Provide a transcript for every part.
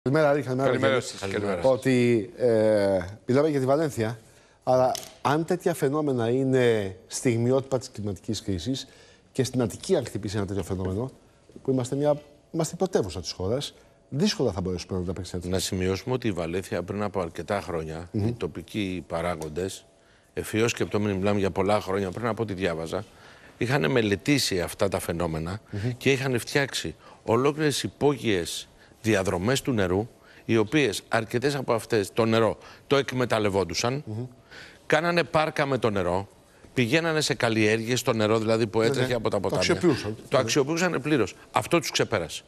Καλημέρα. Ότι μιλάμε για τη Βαλένθια, αλλά αν τέτοια φαινόμενα είναι στιγμιότυπα της κλιματικής κρίσης και στην Αττική, αν χτυπήσει ένα τέτοιο φαινόμενο, που είμαστε η πρωτεύουσα της χώρας, δύσκολα θα μπορέσουμε να το απεξέλθουμε. Να σημειώσουμε ότι η Βαλένθια πριν από αρκετά χρόνια, οι τοπικοί παράγοντες, ευφυώς σκεπτόμενοι, μιλάμε για πολλά χρόνια πριν από ό,τι διάβαζα, είχαν μελετήσει αυτά τα φαινόμενα και είχαν φτιάξει ολόκληρες υπόγειες διαδρομές του νερού, οι οποίες αρκετές από αυτές το νερό το εκμεταλλευόντουσαν, κάνανε πάρκα με το νερό, πηγαίνανε σε καλλιέργειες στο νερό δηλαδή που έτρεχε από τα ποτάμια. Το αξιοποιούσαν πλήρως. Αυτό τους ξεπέρασε.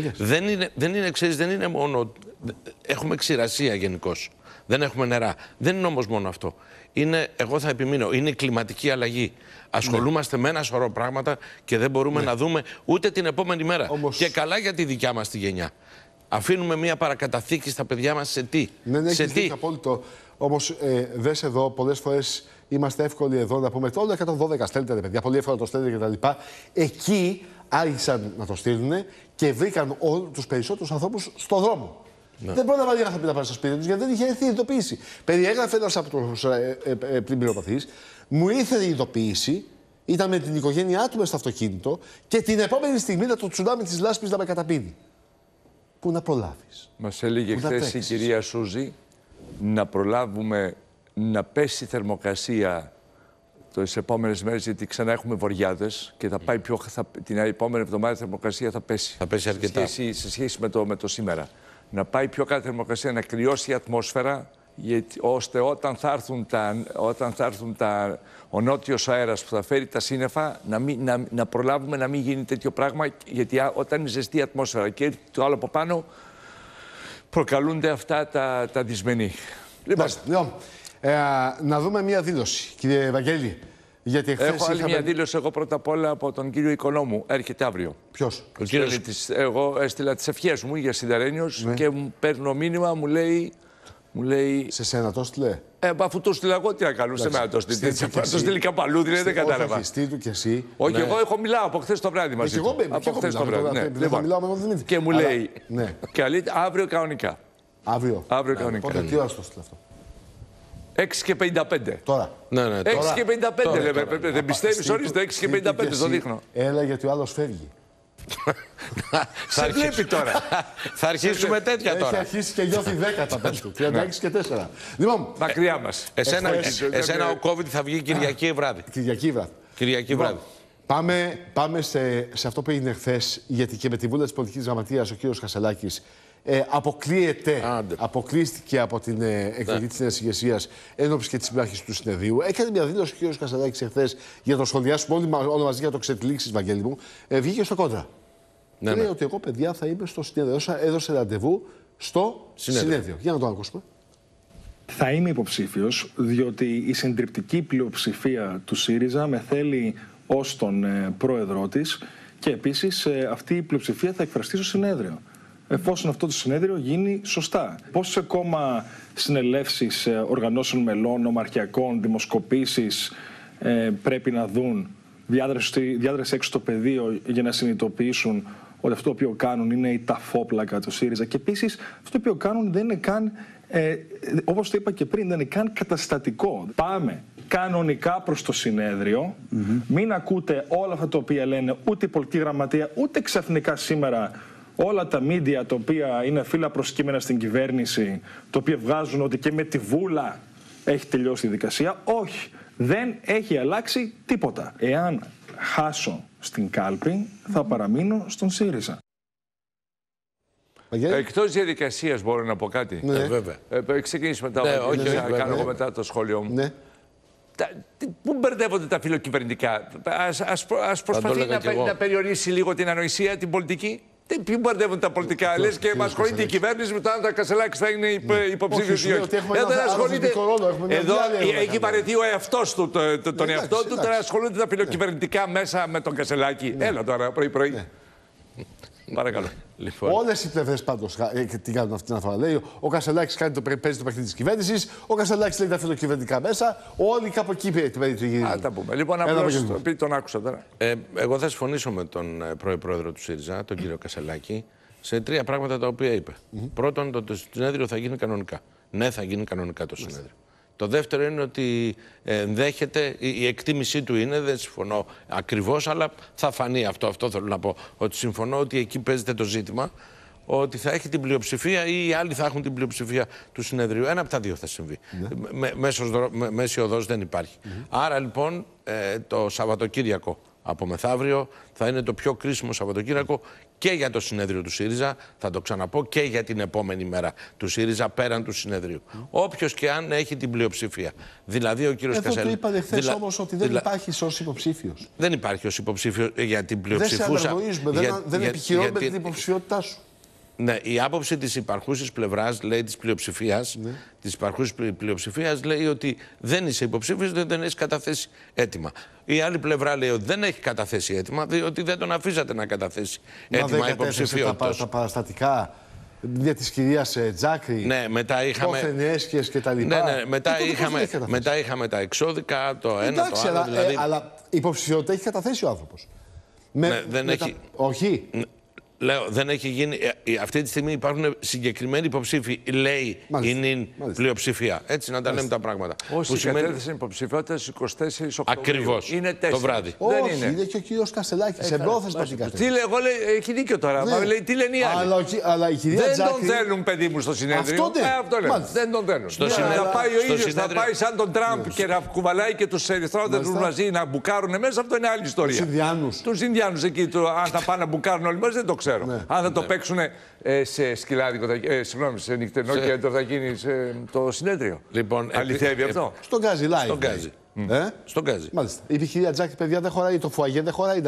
Δεν είναι μόνο. Έχουμε ξηρασία γενικώς. Δεν έχουμε νερά. Δεν είναι όμως μόνο αυτό. Εγώ θα επιμείνω, είναι η κλιματική αλλαγή. Ασχολούμαστε με ένα σωρό πράγματα και δεν μπορούμε να δούμε ούτε την επόμενη μέρα. Και καλά για τη δικιά μας τη γενιά. Αφήνουμε μια παρακαταθήκη στα παιδιά μας σε τι. Έχεις δίκιο απόλυτο. Όμως δες εδώ, πολλές φορές είμαστε εύκολοι εδώ να πούμε το 112 στέλνετε ρε παιδιά, πολύ εύκολα το στέλνετε κτλ. Εκεί άρχισαν να το στείλουν και βρήκαν τους περισσότερους ανθρώπους στον δρόμο. Δεν πρόλαβαν οι άνθρωποι να πάνε στο σπίτι τους γιατί δεν είχε έρθει η ειδοποίηση. Περιέγραφε ένας από τους πλημμυροπαθείς, μου ήρθε η ειδοποίηση, ήταν με την οικογένειά του μες στο αυτοκίνητο και την επόμενη στιγμή ήταν το τσουνάμι της λάσπης να με καταπίνει. Πού να προλάβεις. Μας έλεγε χθες η κυρία Σούζη να προλάβουμε να πέσει η θερμοκρασία τις επόμενες μέρες, γιατί ξανά έχουμε βοριάδες και θα πάει την επόμενη εβδομάδα η θερμοκρασία θα πέσει. Θα πέσει αρκετά. Σε σχέση με το σήμερα. Να πάει πιο κάτω η θερμοκρασία, να κρυώσει η ατμόσφαιρα, ώστε όταν θα έρθουν ο νότιος αέρας που θα φέρει τα σύννεφα, να προλάβουμε να μην γίνει τέτοιο πράγμα, γιατί όταν είναι ζεστή η ατμόσφαιρα και το άλλο από πάνω, προκαλούνται αυτά τα δυσμενή. Λοιπόν, να δούμε μία δήλωση, κύριε Βαγγέλη. Γιατί έχω άλλη μια δήλωση εγώ πρώτα απ' όλα από τον κύριο Οικονόμου. Έρχεται αύριο. Ποιος? Εγώ έστειλα τις ευχές μου για Σιδερένιος και μου παίρνω μήνυμα, μου λέει... Σε σένα το έστειλε? Αφού το έστειλα εγώ, τι να κάνω, σε μένα το στείλει. Το στείλει κάπου αλλού, δεν κατάλαβα. Του και εσύ. Όχι, εγώ μιλάω από χθες το βράδυ μαζί του. Από χθες το βράδυ. Και μου λέει, αύριο κανονικά. Αύριο κανονικά. Πότε, τι ώρα το στείλει αυτό? 6 και 55. Τώρα. 6 και 55 λέμε. Δεν πιστεύεις, ορίστε, 6 και 55 το δείχνω. Έλα γιατί ο άλλος φεύγει. Σε βλέπει τώρα. Θα αρχίσουμε τέτοια τώρα. Έχει αρχίσει και νιώθει 10 τα πέντε του. 36 και 4. Λοιπόν, μακριά μας. Εσένα ο COVID θα βγει Κυριακή βράδυ. Κυριακή βράδυ. Πάμε σε αυτό που έγινε χθες, γιατί και με τη Βούλα της Πολιτικής Γραμματείας ο κύριος Κασελάκης αποκλείστηκε από την εκλογή της νέας ηγεσίας ένωψη και της συμμάχης του συνεδρίου. Έκανε μια δήλωση ο κύριος Κασελάκης εχθές για το σχολιάσουμε όλοι μαζί για το ξετυλίξεις, Βαγγέλη μου. Βγήκε στο κόντρα. Λέει ότι εγώ, παιδιά, θα είμαι στο συνέδριο. Έδωσε ραντεβού στο συνέδριο. Για να το ακούσουμε. Θα είμαι υποψήφιος, διότι η συντριπτική πλειοψηφία του ΣΥΡΙΖΑ με θέλει ως τον πρόεδρό της και επίσης αυτή η πλειοψηφία θα εκφραστεί στο συνέδριο, εφόσον αυτό το συνέδριο γίνει σωστά. Πόσες ακόμα συνελεύσεις οργανώσεων μελών, ομαρχιακών, δημοσκοπήσεις πρέπει να δουν, διάδραση έξω στο πεδίο για να συνειδητοποιήσουν ότι αυτό το οποίο κάνουν είναι η ταφόπλακα του ΣΥΡΙΖΑ. Και επίσης αυτό το οποίο κάνουν δεν είναι καν, όπως το είπα και πριν, δεν είναι καν καταστατικό. Πάμε κανονικά προς το συνέδριο, μην ακούτε όλα αυτά τα οποία λένε ούτε η πολιτική γραμματεία, ούτε ξαφνικά σήμερα όλα τα μίντια τα οποία είναι φύλλα προσκύμενα στην κυβέρνηση, τα οποία βγάζουν ότι και με τη Βούλα έχει τελειώσει η δικασία. Όχι, δεν έχει αλλάξει τίποτα. Εάν χάσω στην κάλπη, θα παραμείνω στον ΣΥΡΙΖΑ. Εκτός διαδικασίας μπορώ να πω κάτι. Ναι, βέβαια. Ξεκινήσουμε τα κάνω εγώ μετά το σχόλιο μου. Ναι. Πού μπερδεύονται τα φιλοκυβερνητικά. Ας προσπαθεί να περιορίσει λίγο την ανοησία, την πολιτική. Πού μπερδεύονται τα πολιτικά. Λες και μας ασχολείται η κυβέρνηση με το αν τα Κασελάκης θα είναι υποψήφιος ή όχι. Δεν ασχολείται. Εδώ έχει βαρεθεί ο εαυτός του, τον εαυτό του. Τώρα ασχολούνται τα φιλοκυβερνητικά μέσα με τον Κασελάκη. Έλα τώρα πρωί-πρωί. Παρακαλώ. Όλες οι πλευρές πάντως τι κάνουν αυτή την αφορά. Λέει ο Κασελάκης παίζει το παιχνίδι της κυβέρνησης, ο Κασελάκης λέει τα φιλοκυβερνητικά μέσα, όλοι κάπου εκεί γυρίζουν. Α, τα πούμε. Λοιπόν, απλώς τον άκουσα τώρα. Εγώ θα συμφωνήσω με τον πρώην πρόεδρο του ΣΥΡΙΖΑ, τον κύριο Κασελάκη, σε 3 πράγματα τα οποία είπε. Πρώτον, το συνέδριο θα γίνει κανονικά. Ναι, θα γίνει κανονικά το συνέδριο. Το δεύτερο είναι ότι δέχεται, η εκτίμησή του είναι, δεν συμφωνώ ακριβώς, αλλά θα φανεί αυτό. Αυτό θέλω να πω. Ότι συμφωνώ ότι εκεί παίζεται το ζήτημα, ότι θα έχει την πλειοψηφία ή οι άλλοι θα έχουν την πλειοψηφία του συνεδρίου. Ένα από τα δύο θα συμβεί. Μέση οδός δεν υπάρχει. Άρα λοιπόν το Σαββατοκύριακο από μεθαύριο θα είναι το πιο κρίσιμο Σαββατοκύριακο και για το συνέδριο του ΣΥΡΙΖΑ, θα το ξαναπώ, και για την επόμενη μέρα του ΣΥΡΙΖΑ πέραν του συνεδρίου. Όποιος και αν έχει την πλειοψηφία. Δηλαδή ο κύριος Κασελάκης. Εδώ το είπατε χθες όμως ότι δεν υπάρχει ως υποψήφιος. Δεν υπάρχει ως υποψήφιος για την πλειοψηφούσα. Δεν σε αναγνωρίζουμε, δεν επιχειρώνουμε την υποψηφιότητά σου. Ναι, η άποψη της υπαρχούσης πλευράς, λέει, της πλειοψηφίας, της υπαρχούσης πλειοψηφίας, λέει ότι δεν είσαι υποψήφιος, δεν έχεις καταθέσει αίτημα. Η άλλη πλευρά λέει ότι δεν έχει καταθέσει αίτημα, διότι δεν τον αφήσατε να καταθέσει αίτημα υποψηφιότητας. Τα παραστατικά για της κυρίας Τζάκρη, ναι, μετά είχαμε έσχες και τα λοιπά. Ναι, μετά είχαμε τα εξώδικα, το ένα, εντάξει, το άλλο. Δηλαδή... αλλά υποψηφιότητα έχει καταθέσει ο άνθρωπος. Όχι. Λέω, δεν έχει γίνει. Αυτή τη στιγμή υπάρχουν συγκεκριμένοι υποψήφοι. Λέει η πλειοψηφία. Έτσι να τα λέμε τα πράγματα. Όσοι κατέθεσαν υποψηφιότητα στις 24 Οκτωβρίου. Ακριβώς. Είναι 4. Το βράδυ. Όχι, είναι και ο κύριος Κασελάκης. Εμπρόθεσμα την κατέθεση. Τι λέει, εγώ λέει, έχει δίκιο τώρα. Ναι. Μα λέει, τι λένε οι άλλοι. Αλλά η κυρία δεν Τζάκρη... τον θέλουν, παιδί μου, στο συνέδριο. Αυτό λένε. Δεν τον θέλουν. Θα πάει ο ίδιος, θα πάει σαν τον Τραμπ και να κουβαλάει και τους ερυθρόλεπτους μαζί να μπουκάρουν μέσα. Αυτό είναι άλλη ιστορία. Τους Ινδιάνους εκεί, αν θα πάνε να μπουκάρουν όλοι μαζί, δεν το ξέρω. Αν θα το παίξουν σε σκυλάδικο, συγγνώμη, σε νυχτερινό κέντρο θα γίνει το συνέδριο. Λοιπόν, αληθεύει αυτό. Στον Γκάζι live. Στον Γκάζι. Στον Γκάζι. Μάλιστα. Η κυρία Τζάκη, παιδιά, δεν χωράει, το φουαγέ δεν χωράει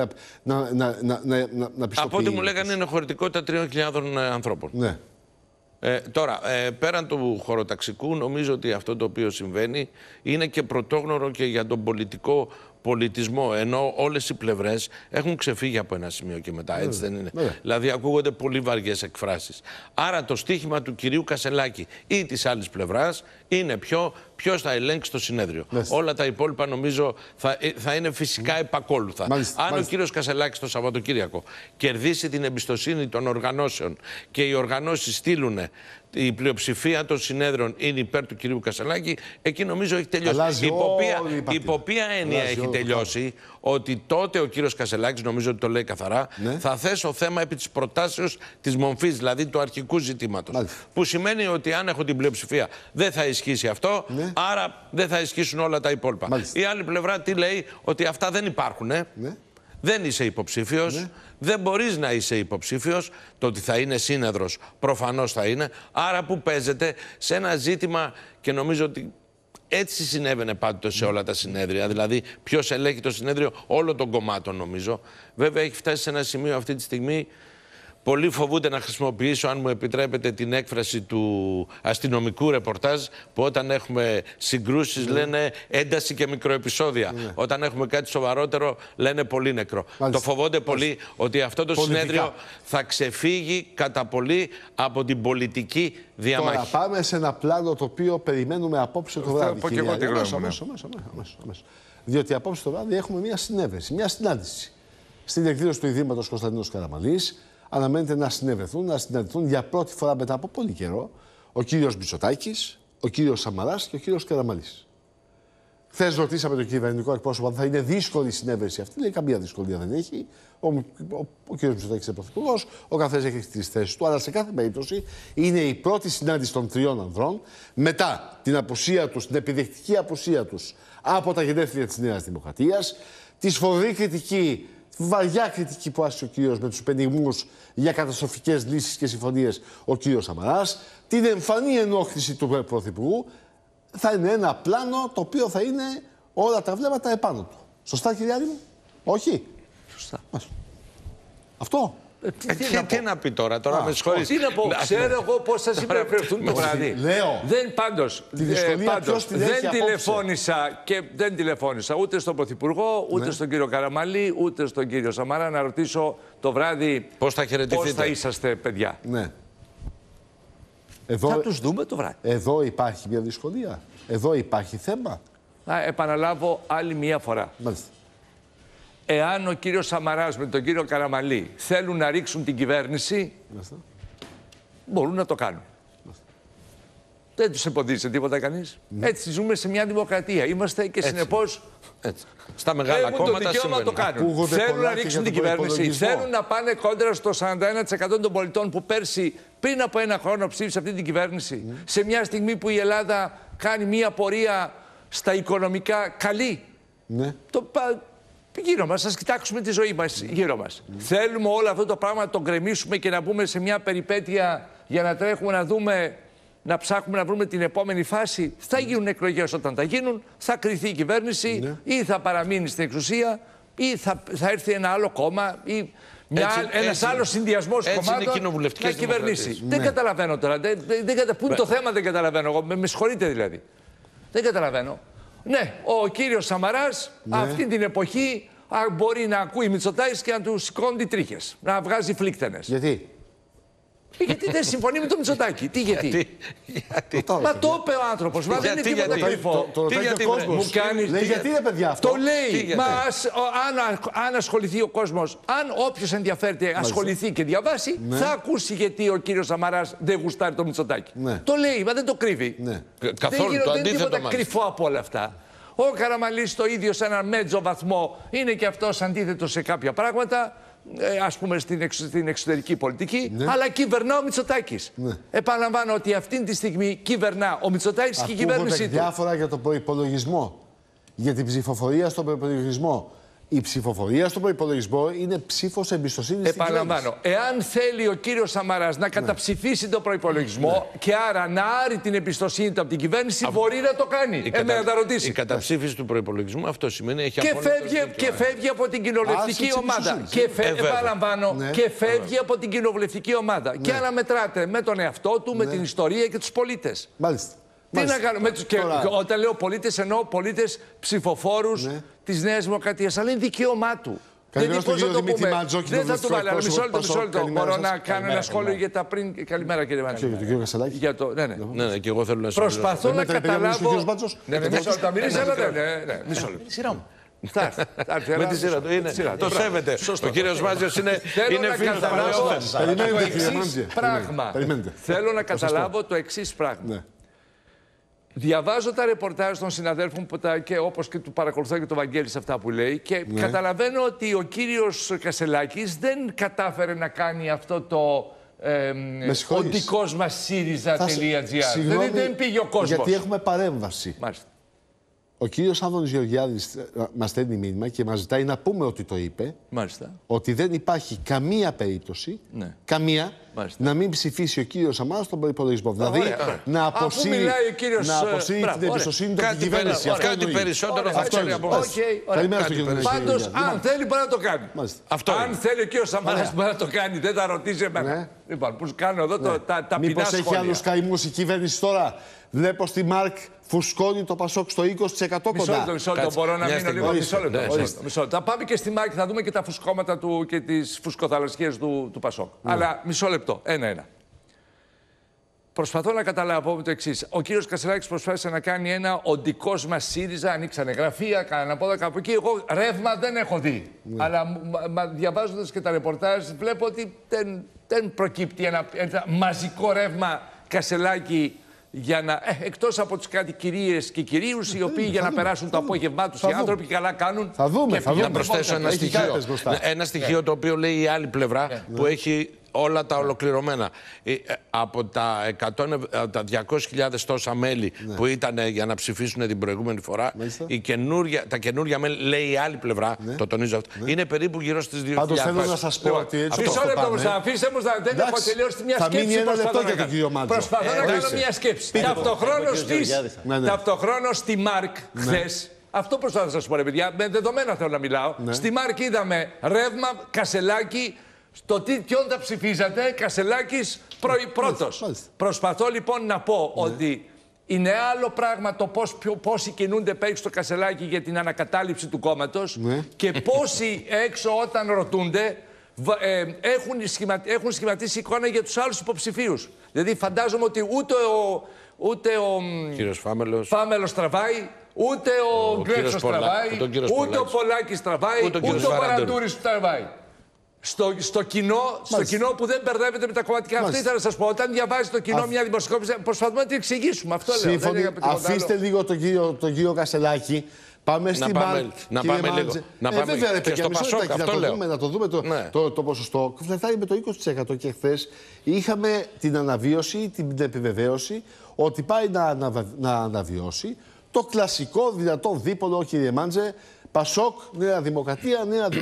να πιστοποιεί. Από ό,τι μου λέγανε είναι χωρητικότητα 3.000 ανθρώπων. Ναι. Τώρα, πέραν του χωροταξικού, νομίζω ότι αυτό το οποίο συμβαίνει είναι και πρωτόγνωρο και για τον πολιτισμό, ενώ όλες οι πλευρές έχουν ξεφύγει από ένα σημείο και μετά, έτσι δεν είναι? Δηλαδή ακούγονται πολύ βαριές εκφράσεις. Άρα το στίχημα του κυρίου Κασελάκη ή της άλλης πλευράς είναι ποιος θα ελέγξει το συνέδριο. Όλα τα υπόλοιπα νομίζω θα είναι φυσικά επακόλουθα. Αν ο κύριος Κασελάκης το Σαββατοκύριακο κερδίσει την εμπιστοσύνη των οργανώσεων και οι οργανώσεις στείλουν η πλειοψηφία των συνέδρων είναι υπέρ του κυρίου Κασελάκη, εκεί νομίζω έχει τελειώσει. Υπό ποια έννοια έχει τελειώσει? Ότι τότε ο κύριος Κασελάκης, νομίζω ότι το λέει καθαρά, θα θέσω θέμα επί της προτάσεως της μομφής, δηλαδή του αρχικού ζητήματος. Που σημαίνει ότι αν έχω την πλειοψηφία δεν θα ισχύσει αυτό, άρα δεν θα ισχύσουν όλα τα υπόλοιπα. Η άλλη πλευρά τι λέει? Ότι αυτά δεν υπάρχουν. Δεν είσαι υποψήφιος, δεν μπορείς να είσαι υποψήφιος. Το ότι θα είναι σύνεδρος προφανώς θα είναι. Άρα που παίζεται σε ένα ζήτημα, και νομίζω ότι έτσι συνέβαινε πάντοτε σε όλα τα συνέδρια. Δηλαδή ποιος ελέγχει το συνέδριο όλων των κομμάτων, νομίζω. Βέβαια έχει φτάσει σε ένα σημείο αυτή τη στιγμή. Πολλοί φοβούνται να χρησιμοποιήσω, αν μου επιτρέπετε, την έκφραση του αστυνομικού ρεπορτάζ, που όταν έχουμε συγκρούσεις λένε ένταση και μικροεπισόδια. Όταν έχουμε κάτι σοβαρότερο λένε πολύ νεκρό. Το φοβόνται πολύ ότι αυτό το συνέδριο θα ξεφύγει κατά πολύ από την πολιτική διαμάχη. Τώρα πάμε σε ένα πλάνο το οποίο περιμένουμε απόψε το βράδυ. Διότι απόψε το βράδυ έχουμε μια συνέβρεση, μια συνάντηση στην εκδήλωση του Ιδρύματος Κωνσταντίνος Καραμανλής. Αναμένεται να συναντηθούν για πρώτη φορά μετά από πολύ καιρό ο κύριος Μητσοτάκης, ο κύριος Σαμαράς και ο κύριος Καραμανλής. Χθες ρωτήσαμε τον κυβερνητικό εκπρόσωπο αν θα είναι δύσκολη η συνέβρεση αυτή. Λέει καμία δυσκολία δεν έχει. Ο κύριος Μητσοτάκης είναι πρωθυπουργός, ο καθένας έχει τις θέσεις του. Αλλά σε κάθε περίπτωση είναι η πρώτη συνάντηση των τριών ανδρών μετά την απουσία τους, την επιδεικτική απουσία τους από τα γενέθλια της Νέας Δημοκρατίας, τη σφοδρή κριτική. Βαριά κριτική που άσκησε ο κύριος με τους πενιγμούς για καταστροφικές λύσεις και συμφωνίες ο κύριος Σαμαράς, την εμφανή ενόχληση του Πρωθυπουργού, θα είναι ένα πλάνο το οποίο θα είναι όλα τα βλέμματα επάνω του. Σωστά, κύριε Άδη μου? Όχι? Σωστά. Αυτό. Τι να πει τώρα, με συγχωρείς. Τι να πω, ξέρω εγώ πώς θα συμπεριφερθούν το βράδυ. Λέω. Πάντως, δεν τηλεφώνησα ούτε στον Πρωθυπουργό, ούτε στον κύριο Καραμανλή, ούτε στον κύριο Σαμαρά να ρωτήσω το βράδυ πώς θα είσαστε, παιδιά. Ναι. Θα τους δούμε το βράδυ. Εδώ υπάρχει μια δυσκολία. Εδώ υπάρχει θέμα. Να επαναλάβω άλλη μία φορά. Μάλιστα. εάν ο κύριος Σαμαράς με τον κύριο Καραμανλή θέλουν να ρίξουν την κυβέρνηση, μπορούν να το κάνουν. Δεν τους εμποδίζει τίποτα κανείς. Έτσι ζούμε σε μια δημοκρατία. Είμαστε και συνεπώς. Στα μεγάλα κόμματα το το κάνουν. Θέλουν να ρίξουν την κυβέρνηση. Θέλουν να πάνε κόντρα στο 41% των πολιτών που πέρσι πριν από ένα χρόνο ψήφισε αυτή την κυβέρνηση. Σε μια στιγμή που η Ελλάδα κάνει μια πορεία στα οικονομικά καλή. Γύρω μας, ας κοιτάξουμε τη ζωή μας γύρω μας. Θέλουμε όλο αυτό το πράγμα να το γκρεμίσουμε και να μπούμε σε μια περιπέτεια για να τρέχουμε να δούμε, να ψάχνουμε να βρούμε την επόμενη φάση. Θα γίνουν εκλογές όταν θα γίνουν, θα κρυθεί η κυβέρνηση ή θα παραμείνει στην εξουσία ή θα έρθει ένα άλλο κόμμα ή ένας άλλος συνδυασμός κομμάτων να κυβερνήσει. Δεν καταλαβαίνω τώρα. Πού είναι το θέμα, δεν καταλαβαίνω. Εγώ, με συγχωρείτε δηλαδή. Δεν καταλαβαίνω. Ναι, ο κύριος Σαμαράς αυτή την εποχή μπορεί να ακούει Μητσοτάκης και να του σηκώνει τρίχες, να βγάζει φλίκτενες. Γιατί? Γιατί δεν συμφωνεί με τον Μητσοτάκη. Τι γιατί? Μα το είπε ο άνθρωπος. Μα δεν είναι τίποτα κρυφό. Γιατί είναι παιδιά αυτό? Το λέει. Μα αν ασχοληθεί ο κόσμος, αν όποιος ενδιαφέρεται ασχοληθεί και διαβάσει, θα ακούσει γιατί ο κύριος Σαμαράς δεν γουστάρει τον Μητσοτάκη. Το λέει, μα δεν το κρύβει. Δεν είναι τίποτα κρυφό από όλα αυτά. Ο Καραμανλής το ίδιο σε έναν μέτζο βαθμό είναι και αυτός αντίθετος σε κάποια πράγματα. Ας πούμε στην εξωτερική πολιτική, αλλά κυβερνά ο Μητσοτάκης. Επαναλαμβάνω ότι αυτή τη στιγμή κυβερνά ο Μητσοτάκης και η κυβέρνησή του. Διάφορα για τον προϋπολογισμό, για την ψηφοφορία στον προϋπολογισμό. Η ψηφοφορία στον προϋπολογισμό είναι ψήφος εμπιστοσύνης. Επαναλαμβάνω, εάν θέλει ο κύριος Σαμαράς να καταψηφίσει τον προϋπολογισμό και άρα να άρει την εμπιστοσύνη του από την κυβέρνηση, μπορεί να το κάνει. Να τα ρωτήσει. Η καταψήφιση του προϋπολογισμού αυτό σημαίνει έχει και φεύγει από την κοινοβουλευτική ομάδα. Επαναλαμβάνω, και φεύγει από την κοινοβουλευτική ομάδα. Και αναμετράται με τον εαυτό του, με την ιστορία και τους πολίτες. Μάλιστα. Τι να κάνουμε. Όταν λέω πολίτες, εννοώ πολίτες ψηφοφόρους της Νέας Δημοκρατίας. Αλλά είναι δικαίωμά του. Καλημέρα στον κύριο Δημήτρη Μαντζόκη. Δεν θα του βάλω. Μισό λεπτό. Μπορώ να κάνω ένα σχόλιο για τα πριν. Καλημέρα, κύριε Μαντζόκη. Για τον κύριο Κασελάκη. Ναι, και εγώ θέλω να σχολιάσω. Προσπαθώ να καταλάβω. Μισό λεπτό. Μισό λεπτό. Σειρά μου. Με τη σειρά του. Το σέβεται. Ο κύριος Μάτζιος είναι φίλος πράγμα. Θέλω να καταλάβω το εξής πράγμα. Διαβάζω τα ρεπορτάζ των συναδέλφων και όπως και του παρακολουθώ και το Βαγγέλη σε αυτά που λέει και καταλαβαίνω ότι ο κύριος Κασελάκης δεν κατάφερε να κάνει αυτό το ο δικός μας ΣΥΡΙΖΑ.gr. Δεν πήγε ο κόσμος. Γιατί έχουμε παρέμβαση. Μάλιστα. Ο κύριος Άδωνης Γεωργιάδης μας στέλνει μήνυμα και μας ζητάει να πούμε ότι το είπε. Μάλιστα. Ότι δεν υπάρχει καμία περίπτωση, καμία, να μην ψηφίσει ο κύριος Σαμαράς στον προϋπολογισμό. Δηλαδή να αποσύρει την εμπιστοσύνη του από την κυβέρνηση. Κάτι περισσότερο θα ξέρει από εμάς. Καλημέρα στον κύριο. Πάντως, αν θέλει μπορεί να το κάνει. Αν θέλει ο κύριος Σαμαράς μπορεί να το κάνει, δεν θα ρωτήσει εμένα. Λοιπόν, που κάνω εδώ τα ποινά σχόλια. Μήπως έχει άλλους καημούς η κυβέρνηση τώρα? Βλέπω στη ΜΑΡΚ φουσκώνει το ΠΑΣΟΚ στο 20% κοντά. Μισό λεπτό, μπορώ να μείνω λίγο. Μισό λεπτό. Θα πάμε και στη ΜΑΡΚ, θα δούμε και τα φουσκώματα και τις φουσκοθαλασσιές του ΠΑΣΟΚ. Αλλά μισό λεπτό, ένα-ένα. Προσπαθώ να καταλάβω το εξής. Ο κύριος Κασελάκης προσπάθησε να κάνει ένα «ο δικός μας ΣΥΡΙΖΑ», ανοίξανε γραφεία, κάνανε από εδώ κάπου εκεί. Εγώ ρεύμα δεν έχω δει. Αλλά διαβάζοντας και τα ρεπορτάζ βλέπω ότι δεν προκύπτει ένα μαζικό ρεύμα Κασελάκη. Για να, εκτός από τις κάτι κυρίες και κυρίους οι οποίοι για να περάσουν το απόγευμά τους οι άνθρωποι καλά κάνουν. Θα δούμε. Να προσθέσω ένα στοιχείο. Ένα στοιχείο το οποίο λέει η άλλη πλευρά που έχει όλα τα ολοκληρωμένα. Από τα 200.000 τόσα μέλη που ήταν για να ψηφίσουν την προηγούμενη φορά, τα καινούργια μέλη, λέει η άλλη πλευρά, το τονίζω αυτό, είναι περίπου γύρω στις 2.000. Πάντως θέλω να σας πω ότι έτσι μισό λεπτό μου, αφήστε μου, δεν έχω τελειώσει μια σκέψη. Προσπαθώ να κάνω μια σκέψη. Ταυτοχρόνως στη ΜΑΡΚ χθες, αυτό προσπαθώ να σας πω, ρε παιδιά, με δεδομένα θέλω να μιλάω. Στη ΜΑΡΚ είδαμε ρεύμα, Κασελάκη. Στο ποιον θα ψηφίζατε, Κασελάκης πρώτος. Προσπαθώ λοιπόν να πω ότι είναι άλλο πράγμα το πόσοι κινούνται πέρα στο Κασελάκη για την ανακατάληψη του κόμματος και πόσοι έξω όταν ρωτούνται έχουν σχηματίσει εικόνα για τους άλλους υποψηφίους. Δηλαδή φαντάζομαι ότι ούτε ο κύριος Φάμελος τραβάει, ούτε ο Γκρέτσος τραβάει, ούτε ο Πολάκης τραβάει, ούτε ο Παραντούρης τραβάει. Στο κοινό που δεν μπερδεύεται με τα κομματικά. Αυτό ήθελα να σας πω. Όταν διαβάζει το κοινό μια δημοσιογράφηση, προσπαθούμε να την εξηγήσουμε. Αυτό λέω. Αφήστε λίγο τον κύριο Κασελάκη. Πάμε στην ΜΑΛ. Να πάμε λίγο. Βέβαια, και στο Πασόκ, να το δούμε το ποσοστό. Φλερτάρει με το 20% και χθες είχαμε την αναβίωση, την επιβεβαίωση ότι πάει να αναβιώσει το κλασικό δυνατό δίπολο, κύριε Μάντζε, Πασόκ, Νέα Δημοκρατία,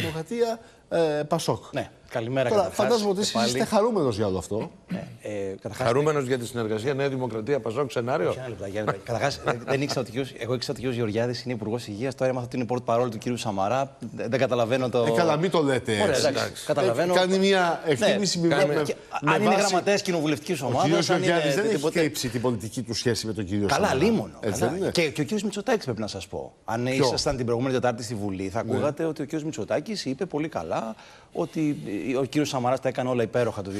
Πασόκ. Ναι, καλημέρα. Τώρα, φαντάζομαι ότι είστε χαρούμενος για όλο αυτό. Χαρούμενος για τη συνεργασία Νέα Δημοκρατία, Πασόκ, σενάριο. Καταρχάς, δεν ήξερα ότι εγώ ήξερα ότι ο κ. Γεωργιάδης είναι υπουργός υγείας. Τώρα έμαθα ότι είναι πορτ-παρόλ του κ. Σαμαρά. Δεν καταλαβαίνω το. Καλά, μην το λέτε. Καταλαβαίνω. Κάνει μια εκτίμηση αν είναι γραμματέας κοινοβουλευτικής ομάδας. Ο κ. Γεωργιάδης δεν έχει κρύψει την πολιτική του σχέση με τον κ. Σαμαρά. Καλά, λίμωνο. Και ο κ. Μητσοτάκης πρέπει να σας πω. Αν ήσασταν την προηγούμενη Τετάρτη στη Βουλή, θα ακούγατε ότι ο κ. Μητσοτάκης είπε πολύ καλά ότι ο κ. Σαμαράς τα έκανε όλα υπέροχα το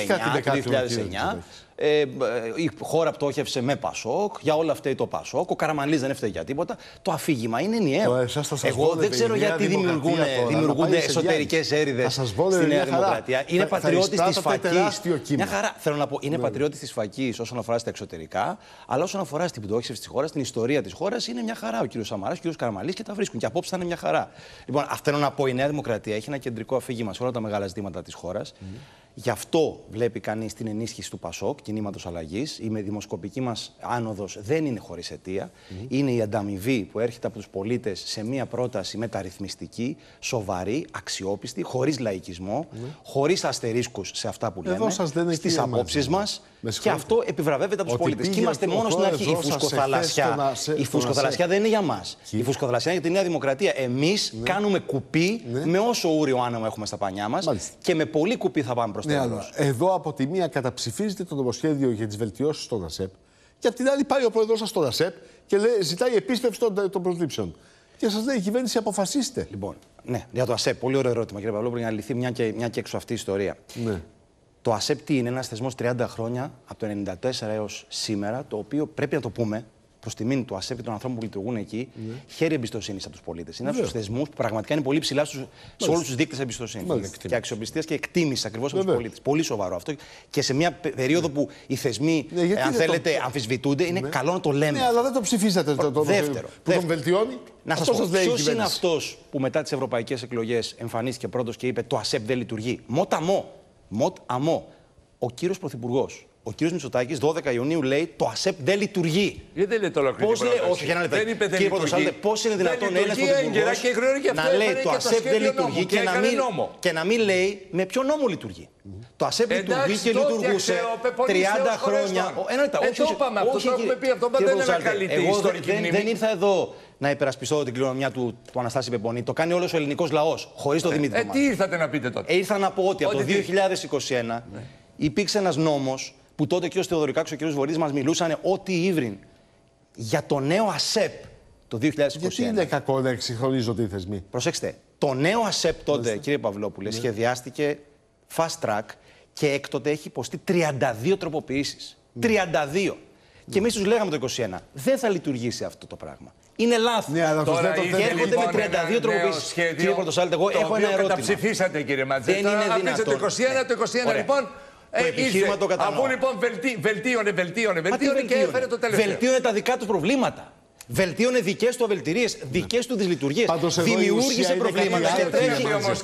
2009. Η χώρα πτώχευσε με Πασόκ, για όλα αυτά το Πασόκ. Ο Καραμανλής δεν έφταιγε για τίποτα. Το αφήγημα είναι ενιαίο. Εγώ δεν ξέρω γιατί δημιουργούνται εσωτερικές έρηδες στη Νέα Δημοκρατία. Είναι πατριώτης της φακής. Μια χαρά. Θέλω να πω, είναι πατριώτης της φακής όσον αφορά στα εξωτερικά, αλλά όσον αφορά στην πτώχευση της χώρας, την ιστορία της χώρας, είναι μια χαρά. Ο κ. Σαμαράς, ο κ. Καραμανλής και τα βρίσκουν. Και απόψε θα είναι μια χαρά. Λοιπόν, αυτό θέλω να πω, η Νέα Δημοκρατία έχει ένα κεντρικό αφήγημα σε όλα τα μεγάλα ζητήματα της χώρας. Γι' αυτό βλέπει κανείς την ενίσχυση του Πασόκ, κινήματος αλλαγής. Η δημοσκοπική μας άνοδος δεν είναι χωρίς αιτία. Είναι η ανταμοιβή που έρχεται από τους πολίτες σε μια πρόταση μεταρρυθμιστική, σοβαρή, αξιόπιστη, χωρίς λαϊκισμό, χωρίς αστερίσκους σε αυτά που λέμε, στις απόψεις μας. Και αυτό επιβραβεύεται από τους πολίτες. Και είμαστε μόνο στην αρχή. Η φουσκοθαλασσιά δεν είναι για μας. Η φουσκοθαλασσιά είναι για τη Νέα Δημοκρατία. εμείς κάνουμε κουπί με όσο ούριο άνεμο έχουμε στα πανιά μας και με πολύ κουπί θα πάμε προς τα εμπρός. Εδώ από τη μία καταψηφίζεται το νομοσχέδιο για τις βελτιώσεις στον ΑΣΕΠ και από την άλλη πάει ο πρόεδρος σας στον ΑΣΕΠ και ζητάει επίστρεψη των προσλήψεων. Και σας λέει η κυβέρνηση αποφασίστε. Λοιπόν, ναι, για το ΑΣΕΠ, πολύ ωραίο ερώτημα κύριε Παυλόπουλο, για να λυθεί μια και έξω αυτή η ιστορία. Ναι. Το ΑΣΕΠ τι είναι, ένας θεσμός 30 χρόνια, από το 1994 έως σήμερα, το οποίο πρέπει να το πούμε, προς τιμήν του ΑΣΕΠ και των ανθρώπων που λειτουργούν εκεί, χαίρει εμπιστοσύνη από τους πολίτες. Είναι από τους θεσμούς που πραγματικά είναι πολύ ψηλά σε όλους τους δείκτες εμπιστοσύνης και αξιοπιστίας και εκτίμησης ακριβώς από τους πολίτες. Πολύ σοβαρό αυτό. Και σε μια περίοδο που οι θεσμοί, αν θέλετε, αμφισβητούνται, είναι καλό να το λέμε. Ναι, αλλά δεν το ψηφίσατε το δεύτερο. Που τον βελτιώνει. Να σας πω, ποιος είναι αυτός που μετά τις ευρωπαϊκές εκλογές εμφανίστηκε πρώτος και είπε το ΑΣΕΠ δεν λειτουργεί? Μοτ αμό. Ο κύριος Πρωθυπουργός. Ο κύριος Μητσοτάκης 12 Ιουνίου λέει το ΑΣΕΠ δεν λειτουργεί. Γιατί δεν λέει το ολοκληρό? Όχι, για να λέτε. Κύριε Πρωτοσάλτε, πώς είναι δυνατόν Έλληνας Πρωθυπουργός να λέει το ΑΣΕΠ δεν λειτουργεί και να μην λέει με ποιο νόμο λειτουργεί? Το ΑΣΕΠ λειτουργεί και λειτουργούσε 30 χρόνια. Όχι, το είπαμε αυτό, το έχουμε πει αυτό, δεν είναι καλή ιστορική μνήμη. Δεν ήρθα εδώ να υπερασπιστώ την κληρονομιά του Αναστάση Πεπονή. Το κάνει όλος ο ελληνικός λαός, χωρίς το Δημήτρη Θωμά. Τι ήρθατε να πείτε τότε? Ήρθα να πω ότι από το 2021 υπήρξε ένας νόμος που τότε και ο Θεοδωρικάκος και ο κ. Βορύδης μας μιλούσαν ό,τι ύβριν για το νέο ΑΣΕΠ το 2021. Γιατί είναι κακό να εξυγχρονίζονται οι θεσμοί? Προσέξτε, το νέο ΑΣΕΠ τότε, κύριε Παυλόπουλε, σχεδιάστηκε fast track και έκτοτε έχει υποστεί 32 τροποποιήσεις. 32. Και εμείς τους λέγαμε το 2021, δεν θα λυθουργήσει αυτό το πράγμα. Είναι λάθος. Ναι, αλλά τώρα έρχονται με 32 τροποποιήσεις. Κύριε Πρωτοσάλτε, εγώ έχω ένα ερώτημα. Το ψηφίσατε, κύριε Μάτζε. Δεν είναι δυνατόν. Το 2021 λοιπόν. Το επιχείρημα το κατανοώ. Αφού λοιπόν βελτίωνε και έφερε το τελευταίο. Βελτίωνε τα δικά του προβλήματα. Βελτίωνε δικές του αβελτηρίες, δικές του δυσλειτουργίες. Δημιούργησε προβλήματα και τρέχει.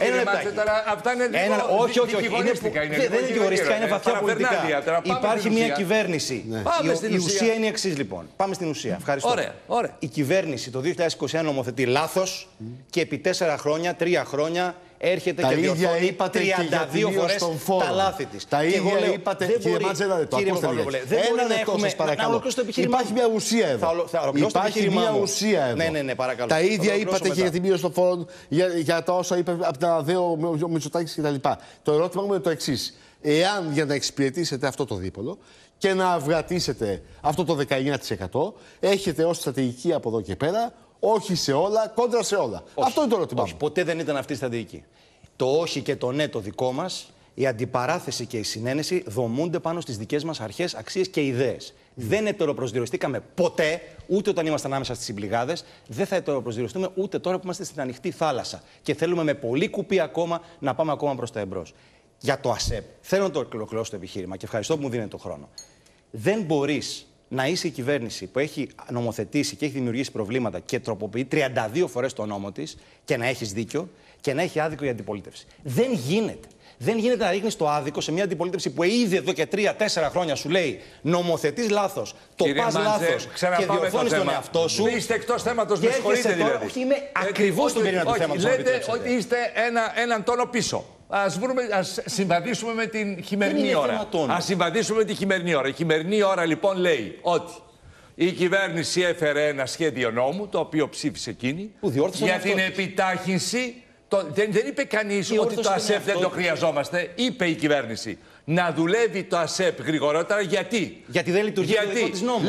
Αυτά είναι όχι. Δεν είναι δικηγοριστικά, είναι βαθιά πολιτικά. Υπάρχει μια κυβέρνηση. Η ουσία είναι η εξής λοιπόν. Πάμε στην ουσία. Ευχαριστώ. Η κυβέρνηση το 2021 νομοθετεί λάθος και επί 4 χρόνια, 3 χρόνια έρχεται και διορθώνει 32 φορές τα λάθη της. Τα ίδια είπατε, κύριε Μάτζελα, το ακούστε λίγο. Ένα λεπτό σας παρακαλώ. Υπάρχει μια ουσία εδώ. Υπάρχει μια ουσία εδώ. Ναι, παρακαλώ. Τα ίδια είπατε και για τη μείωση των φόρων, για τα όσα είπε από τα ΔΕΟ ο Μητσοτάκης κτλ. Το ερώτημα μου είναι το εξής. Εάν για να εξυπηρετήσετε αυτό το δίπολο και να αυγατήσετε αυτό το 19%, έχετε ως στρατηγική από εδώ και πέρα όχι σε όλα, κόντρα σε όλα. Όχι, αυτό είναι το ερώτημα. Όχι, ποτέ δεν ήταν αυτή η στρατηγική. Το όχι και το ναι το δικό μας, η αντιπαράθεση και η συνένεση δομούνται πάνω στις δικές μας αρχές, αξίες και ιδέες. Δεν ετεροπροσδιοριστήκαμε ποτέ, ούτε όταν ήμασταν ανάμεσα στις συμπληγάδες. Δεν θα ετεροπροσδιοριστούμε ούτε τώρα που είμαστε στην ανοιχτή θάλασσα. Και θέλουμε με πολύ κουπί ακόμα να πάμε ακόμα προς τα εμπρός. Για το ΑΣΕΠ, θέλω να το ολοκληρώσω το επιχείρημα και ευχαριστώ που μου δίνετε τον χρόνο. Δεν μπορείς να είσαι η κυβέρνηση που έχει νομοθετήσει και έχει δημιουργήσει προβλήματα και τροποποιεί 32 φορές το νόμο της και να έχεις δίκιο και να έχει άδικο η αντιπολίτευση. Δεν γίνεται. Δεν γίνεται να ρίχνεις το άδικο σε μια αντιπολίτευση που ήδη εδώ και 3-4 χρόνια σου λέει νομοθετείς λάθος, το πας λάθος και διορθώνεις τον εαυτό σου. Είστε εκτός θέματος, με συγχωρείτε δηλαδή. Όχι, είμαι ακριβώς στον πυρήνα του θέματος. Λέτε ότι είστε έναν τόνο πίσω. Ας συμβαδίσουμε με την χειμερινή ώρα. Ας συμβαδίσουμε με τη χειμερινή ώρα. Η χειμερινή ώρα λοιπόν λέει ότι η κυβέρνηση έφερε ένα σχέδιο νόμου, το οποίο ψήφισε εκείνη, για την επιτάχυνση. Δεν είπε κανείς ότι το ΑΣΕΠ δεν το χρειαζόμαστε. Είπε η κυβέρνηση να δουλεύει το ΑΣΕΠ γρηγορότερα. Γιατί? Γιατί δεν λειτουργεί το δικό της νόμο.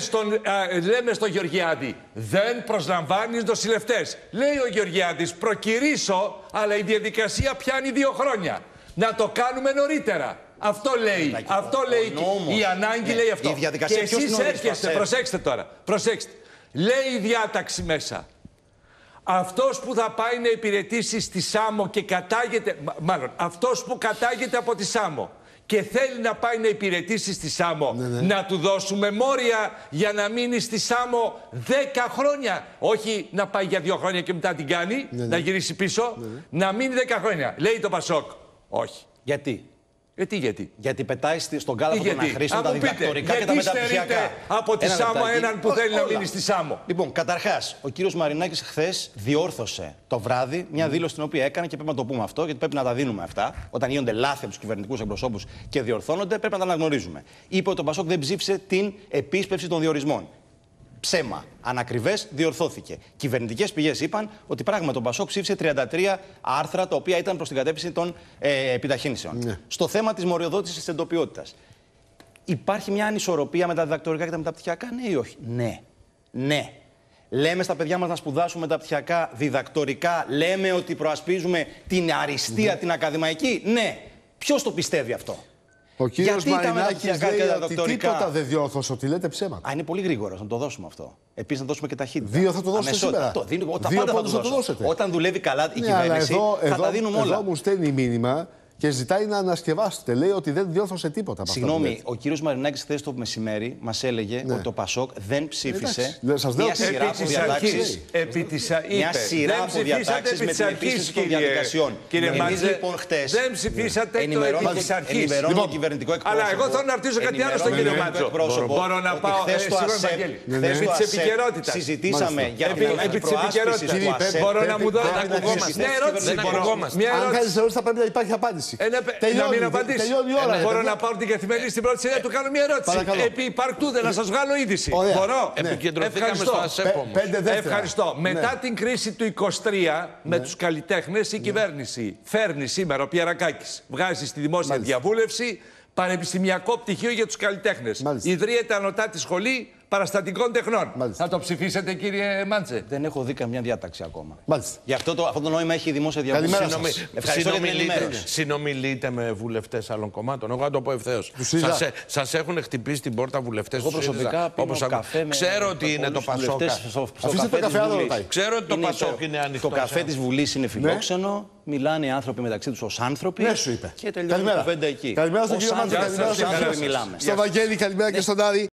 Λέμε στον Γεωργιάδη, δεν προσλαμβάνεις νοσηλευτές. Λέει ο Γεωργιάδης, προκυρήσω, αλλά η διαδικασία πιάνει 2 χρόνια. Να το κάνουμε νωρίτερα. Αυτό λέει. Αυτό λέει. Η ανάγκη λέει αυτό. Και εσείς έρχεστε, προσέξτε τώρα. Προσέξτε. Λέει η διάταξη μέσα. Αυτός που θα πάει να υπηρετήσει στη Σάμο και κατάγεται, μάλλον αυτός που κατάγεται από τη Σάμο και θέλει να πάει να υπηρετήσει στη Σάμο, να του δώσουμε μόρια για να μείνει στη Σάμο 10 χρόνια. Όχι να πάει για 2 χρόνια και μετά την κάνει, να γυρίσει πίσω, να μείνει 10 χρόνια. Λέει το Πασόκ. Όχι. Γιατί? Γιατί? Γιατί πετάει στον κάλαθο των αχρήστων τα διδακτορικά και τα μεταπτυχιακά. Από τη Σάμο έναν που θέλει να μείνει στη Σάμο. Λοιπόν, καταρχάς, ο κύριος Μαρινάκης χθες διόρθωσε το βράδυ μια δήλωση την οποία έκανε και πρέπει να το πούμε αυτό, γιατί πρέπει να τα δίνουμε αυτά. Όταν γίνονται λάθη από τους κυβερνητικούς εκπροσώπους και διορθώνονται, πρέπει να τα αναγνωρίζουμε. Είπε ότι το Πασόκ δεν ψήφισε την επίσπευση των διορισμών. Ψέμα. Ανακριβές, διορθώθηκε. Κυβερνητικές πηγές είπαν ότι πράγματι το Πασόκ ψήφισε 33 άρθρα τα οποία ήταν προς την κατεύθυνση των επιταχύνσεων. Ναι. Στο θέμα της μοριοδότησης της εντοπιότητας. Υπάρχει μια ανισορροπία με τα διδακτορικά και τα μεταπτυχιακά, ναι ή όχι? Ναι. Ναι. Λέμε στα παιδιά μας να σπουδάσουν μεταπτυχιακά, διδακτορικά. Λέμε ότι προασπίζουμε την αριστεία, την ακαδημαϊκή. Ναι. Ποιος το πιστεύει αυτό? Ο κύριος Μαρινάκης λέει ότι τίποτα δεν διόρθωσε, ότι λέτε ψέματα. Είναι πολύ γρήγορο να το δώσουμε αυτό. Επίσης να δώσουμε και ταχύτητα. 2 θα το δώσετε σήμερα. 2 πόντους θα το δώσετε. Όταν δουλεύει καλά η κυβέρνηση, θα τα δίνουμε όλα. Εδώ μου στέλνει μήνυμα και ζητάει να ανασκευάσετε. Λέει ότι δεν διόρθωσε τίποτα από αυτό. Συγγνώμη, ο κύριος Μαρινάκης χθες το μεσημέρι μας έλεγε ότι το Πασόκ δεν ψήφισε μια σειρά από διατάξεις. Μια σειρά από διατάξεις με την επίσκεψη των διαδικασιών. Εμείς λοιπόν χθες ενημερώνουμε το κυβερνητικό εκπρόσωπο. Αλλά εγώ θέλω να ρωτήσω κάτι άλλο στον κύριο Μάτσο. Μπορώ να πάω χθες στο ΑΣΕΠ συζητήσαμε για την ανάγκη προάσπισης του ΑΣΕΠ. Μπορώ να μου δώσετε μια ερώτηση. Αν κάνεις ερώτηση θα πρέπει να υπάρχει απάντηση. Να μην απαντήσει. Μπορώ να πάρω την καθημερινή στην πρώτη σειρά να του κάνω μια ερώτηση. Επί υπαρκτούδε, να σας βγάλω είδηση. Μπορώ. Επικεντρωθήκαμε στο ΑΣΕΠ όμως. Ευχαριστώ. Μετά την κρίση του 23 με τους καλλιτέχνες, η κυβέρνηση φέρνει σήμερα, ο Πιερακάκης βγάζει στη δημόσια διαβούλευση πανεπιστημιακό πτυχίο για τους καλλιτέχνες. Ιδρύεται ανωτάτη σχολή παραστατικών τεχνών. Θα το ψηφίσετε, κύριε Μάντσε? Δεν έχω δει καμιά διάταξη ακόμα. Μάλιστα. Γι' αυτό το νόημα έχει η δημόσια διαβούλευση. Συνομιλείτε με βουλευτές άλλων κομμάτων. Εγώ θα το πω ευθέως. Σας έχουν χτυπήσει την πόρτα βουλευτές? Εγώ προσωπικά πίνω καφέ. Ξέρω ότι είναι το Πασόκ. Αφήστε το καφέ άλλο ρωτάει. Ξέρω ότι το Πασόκ είναι ανοιχτό. Το καφέ της Βουλής είναι φιλόξενο. Μιλάνε οι άνθρωποι μεταξύ τους ως άνθρωποι. Ναι, σου είπε. Και τελειώνει η κουβέντα εκεί. Καλημέρα στον κύριο Μάντσε. Καλημέρα στον άνθρωποι μιλάμε. Στον Βαγγέλη, καλημέρα και στον Άρη.